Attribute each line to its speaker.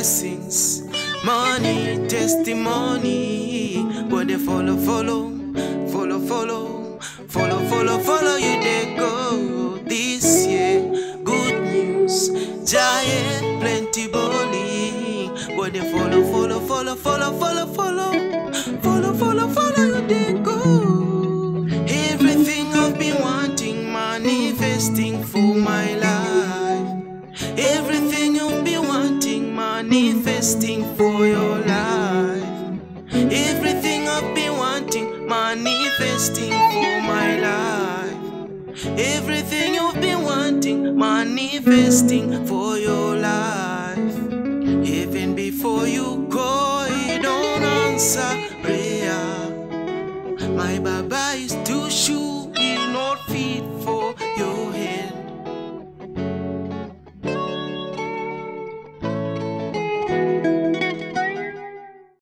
Speaker 1: blessings, money, testimony. But they follow you they go this year. Good news, giant, plenty bowling. But they follow you they go. Everything I've been wanting, manifesting for my life. Everything you've been wanting, manifesting for your life. Everything I've been wanting, manifesting for my life. Everything you've been wanting, manifesting for your life. Even before you go, you don't answer prayer. My Bible